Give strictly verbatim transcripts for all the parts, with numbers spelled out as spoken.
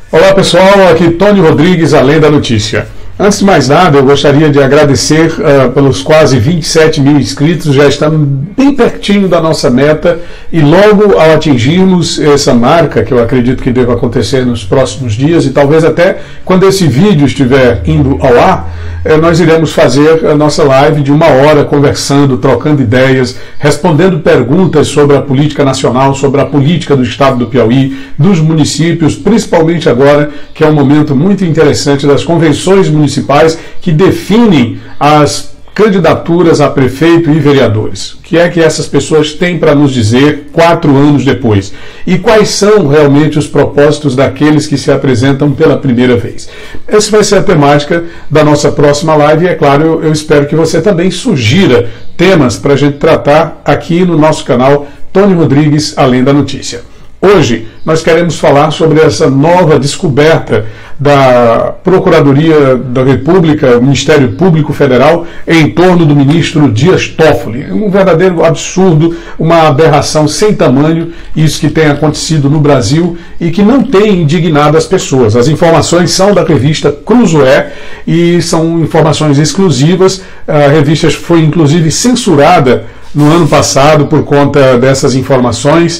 Olá pessoal, aqui Tony Rodrigues, Além da Notícia. Antes de mais nada, eu gostaria de agradecer uh, pelos quase vinte e sete mil inscritos, já estamos bem pertinho da nossa meta e logo ao atingirmos essa marca, que eu acredito que deva acontecer nos próximos dias e talvez até quando esse vídeo estiver indo ao ar, eh, nós iremos fazer a nossa live de uma hora conversando, trocando ideias, respondendo perguntas sobre a política nacional, sobre a política do estado do Piauí, dos municípios, principalmente agora que é um momento muito interessante das convenções municipais municipais que definem as candidaturas a prefeito e vereadores. O que é que essas pessoas têm para nos dizer quatro anos depois? E quais são realmente os propósitos daqueles que se apresentam pela primeira vez? Essa vai ser a temática da nossa próxima live e, é claro, eu, eu espero que você também sugira temas para a gente tratar aqui no nosso canal Tony Rodrigues, Além da Notícia. Hoje nós queremos falar sobre essa nova descoberta da Procuradoria da República, Ministério Público Federal, em torno do ministro Dias Toffoli. Um verdadeiro absurdo, uma aberração sem tamanho, isso que tem acontecido no Brasil e que não tem indignado as pessoas. As informações são da revista Cruzoé e são informações exclusivas. A revista foi inclusive censurada no ano passado por conta dessas informações.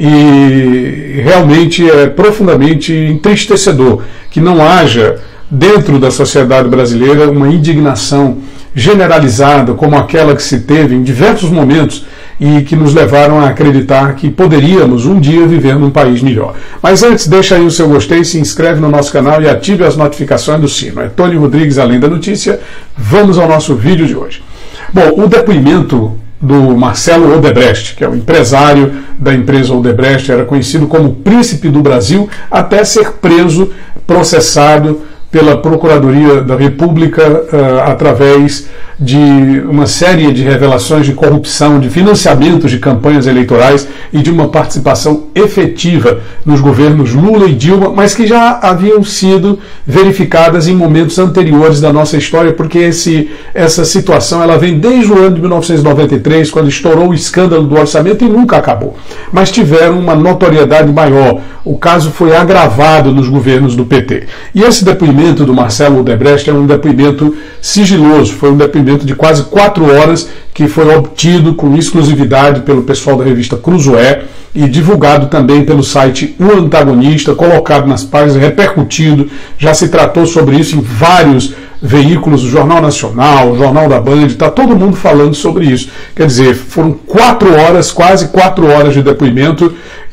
E realmente é profundamente entristecedor que não haja dentro da sociedade brasileira uma indignação generalizada como aquela que se teve em diversos momentos e que nos levaram a acreditar que poderíamos um dia viver num país melhor. Mas antes, deixa aí o seu gostei, se inscreve no nosso canal e ative as notificações do sino. É Tony Rodrigues, Além da Notícia. Vamos ao nosso vídeo de hoje. Bom, o depoimento do Marcelo Odebrecht, que é o empresário da empresa Odebrecht, era conhecido como Príncipe do Brasil, até ser preso, processado pela Procuradoria da República uh, através de uma série de revelações de corrupção, de financiamentos de campanhas eleitorais e de uma participação efetiva nos governos Lula e Dilma, mas que já haviam sido verificadas em momentos anteriores da nossa história, porque esse, essa situação ela vem desde o ano de mil novecentos e noventa e três, quando estourou o escândalo do orçamento e nunca acabou. Mas tiveram uma notoriedade maior. O caso foi agravado nos governos do P T. E esse depoimento do Marcelo Odebrecht é um depoimento sigiloso, foi um depoimento de quase quatro horas que foi obtido com exclusividade pelo pessoal da revista Cruzoé e divulgado também pelo site O Antagonista, colocado nas páginas, repercutido, já se tratou sobre isso em vários veículos, o Jornal Nacional, o Jornal da Band, está todo mundo falando sobre isso. Quer dizer, foram quatro horas, quase quatro horas de depoimento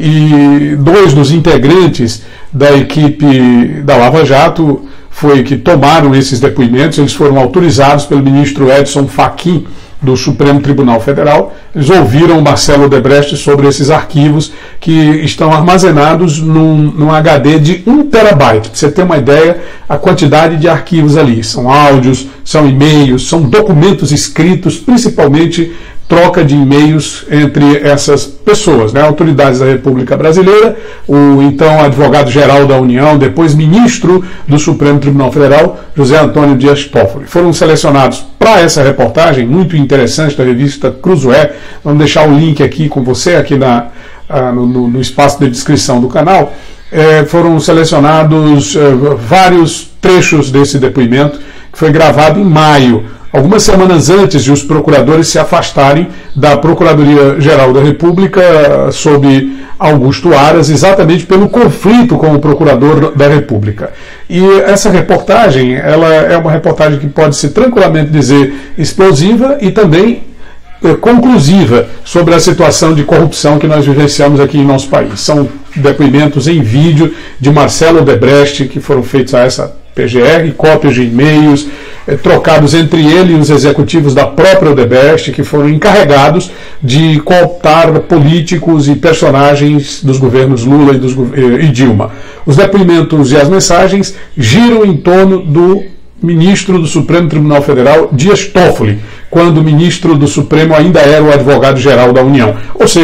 e dois dos integrantes da equipe da Lava Jato foi que tomaram esses depoimentos, eles foram autorizados pelo ministro Edson Fachin, do Supremo Tribunal Federal. Eles ouviram o Marcelo Odebrecht sobre esses arquivos que estão armazenados num, num H D de um terabyte. Para você ter uma ideia, a quantidade de arquivos ali. São áudios, são e-mails, são documentos escritos, principalmente troca de e-mails entre essas pessoas, né? Autoridades da República Brasileira, o então advogado-geral da União, depois ministro do Supremo Tribunal Federal, José Antônio Dias Toffoli. Foram selecionados para essa reportagem, muito interessante, da revista Cruzoé. Vamos deixar o link aqui com você, aqui na, uh, no, no espaço de descrição do canal. Eh, foram selecionados uh, vários trechos desse depoimento, que foi gravado em maio, algumas semanas antes de os procuradores se afastarem da Procuradoria-Geral da República sob Augusto Aras, exatamente pelo conflito com o Procurador da República. E essa reportagem, ela é uma reportagem que pode se tranquilamente dizer explosiva e também é, conclusiva sobre a situação de corrupção que nós vivenciamos aqui em nosso país. São depoimentos em vídeo de Marcelo Odebrecht que foram feitos a essa P G R, cópias de e-mails, eh, trocados entre ele e os executivos da própria Odebrecht, que foram encarregados de cooptar políticos e personagens dos governos Lula e, dos, eh, e Dilma. Os depoimentos e as mensagens giram em torno do ministro do Supremo Tribunal Federal, Dias Toffoli, quando o ministro do Supremo ainda era o advogado-geral da União. Ou seja,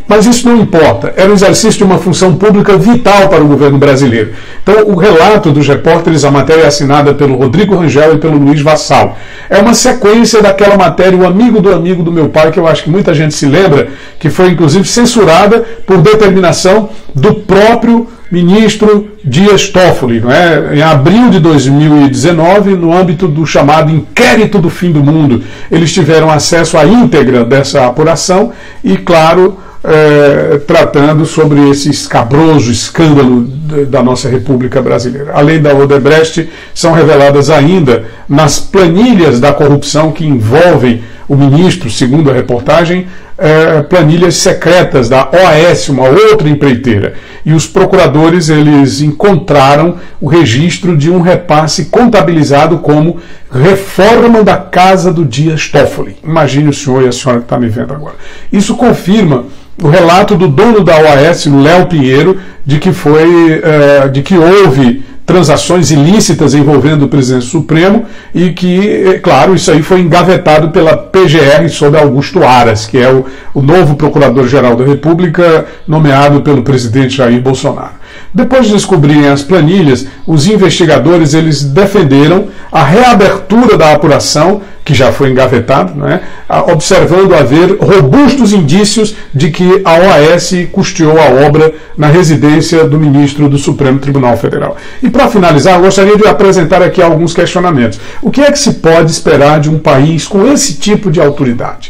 mas isso não importa. Era o exercício de uma função pública vital para o governo brasileiro. Então, o relato dos repórteres, a matéria é assinada pelo Rodrigo Rangel e pelo Luiz Vassal. É uma sequência daquela matéria, O Amigo do Amigo do Meu Pai, que eu acho que muita gente se lembra, que foi inclusive censurada por determinação do próprio ministro Dias Toffoli, não é? Em abril de dois mil e dezenove, no âmbito do chamado Inquérito do Fim do Mundo. Eles tiveram acesso à íntegra dessa apuração e, claro, é, tratando sobre esse escabroso escândalo da nossa República Brasileira. Além da Odebrecht, são reveladas ainda nas planilhas da corrupção que envolvem o ministro, segundo a reportagem, é, planilhas secretas da O A S, uma outra empreiteira. E os procuradores eles encontraram o registro de um repasse contabilizado como reforma da casa do Dias Toffoli. Imagine o senhor e a senhora que está me vendo agora. Isso confirma o relato do dono da O A S, Léo Pinheiro, de que foi, é, de que houve transações ilícitas envolvendo o presidente Supremo e que, claro, isso aí foi engavetado pela P G R sob Augusto Aras, que é o, o novo Procurador-Geral da República nomeado pelo presidente Jair Bolsonaro. Depois de descobrirem as planilhas, os investigadores eles defenderam a reabertura da apuração, que já foi engavetado, né, observando haver robustos indícios de que a O A S custeou a obra na residência do ministro do Supremo Tribunal Federal. E para finalizar, eu gostaria de apresentar aqui alguns questionamentos. O que é que se pode esperar de um país com esse tipo de autoridade?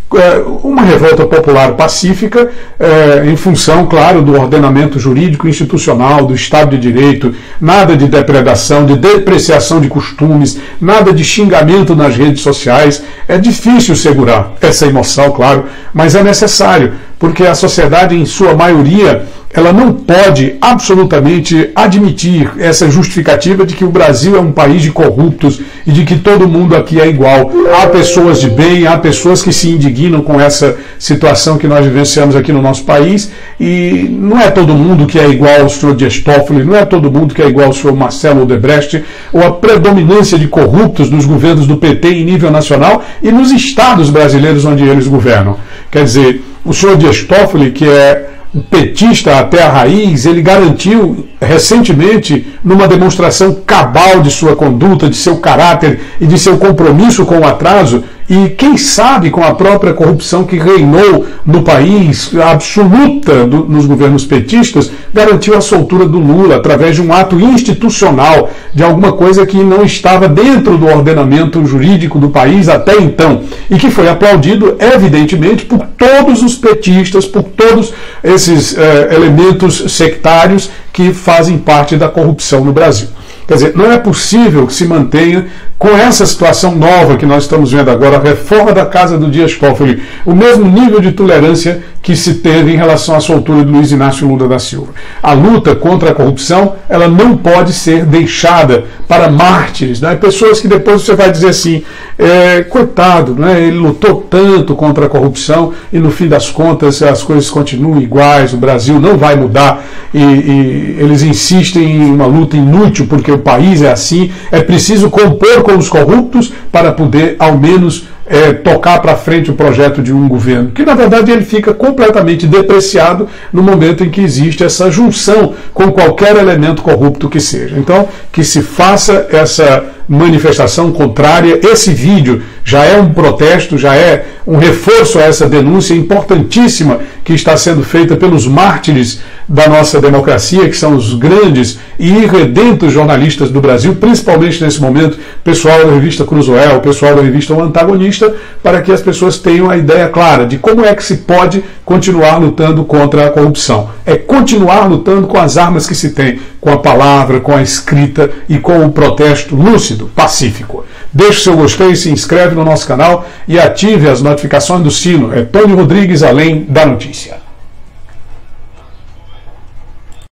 Uma revolta popular pacífica, é, em função, claro, do ordenamento jurídico institucional, do Estado de Direito, nada de depredação, de depreciação de costumes, nada de xingamento nas redes sociais. É difícil segurar essa emoção, claro, mas é necessário, porque a sociedade, em sua maioria, ela não pode absolutamente admitir essa justificativa de que o Brasil é um país de corruptos e de que todo mundo aqui é igual. Há pessoas de bem, há pessoas que se indignam com essa situação que nós vivenciamos aqui no nosso país, e não é todo mundo que é igual ao senhor Dias Toffoli, não é todo mundo que é igual ao senhor Marcelo Odebrecht, ou a predominância de corruptos nos governos do P T em nível nacional e nos estados brasileiros onde eles governam. Quer dizer, o senhor Dias Toffoli, que é um petista até a raiz, ele garantiu recentemente, numa demonstração cabal de sua conduta, de seu caráter e de seu compromisso com o atraso, e quem sabe com a própria corrupção que reinou no país, absoluta do, nos governos petistas, garantiu a soltura do Lula através de um ato institucional, de alguma coisa que não estava dentro do ordenamento jurídico do país até então, e que foi aplaudido, evidentemente, por todos os petistas, por todos esses eh, elementos sectários que fazem parte da corrupção no Brasil. Quer dizer, não é possível que se mantenha com essa situação nova que nós estamos vendo agora, a reforma da casa do Dias Toffoli, o mesmo nível de tolerância que se teve em relação à soltura de Luiz Inácio Lula da Silva. A luta contra a corrupção, ela não pode ser deixada para mártires, né? Pessoas que depois você vai dizer assim, é, coitado, né? Ele lutou tanto contra a corrupção e no fim das contas as coisas continuam iguais, o Brasil não vai mudar e, e eles insistem em uma luta inútil porque o país é assim, é preciso compor com os corruptos para poder ao menos É, tocar para frente o projeto de um governo, que na verdade ele fica completamente depreciado no momento em que existe essa junção com qualquer elemento corrupto que seja. Então, que se faça essa manifestação contrária. Esse vídeo já é um protesto, já é um reforço a essa denúncia importantíssima que está sendo feita pelos mártires da nossa democracia, que são os grandes e irredentos jornalistas do Brasil, principalmente nesse momento, pessoal da revista Cruzoé, pessoal da revista O Antagonista, para que as pessoas tenham a ideia clara de como é que se pode continuar lutando contra a corrupção. É continuar lutando com as armas que se tem, com a palavra, com a escrita e com o protesto lúcido, pacífico. Deixe seu gostei, se inscreve no nosso canal e ative as notificações do sino. É Tony Rodrigues, Além da Notícia.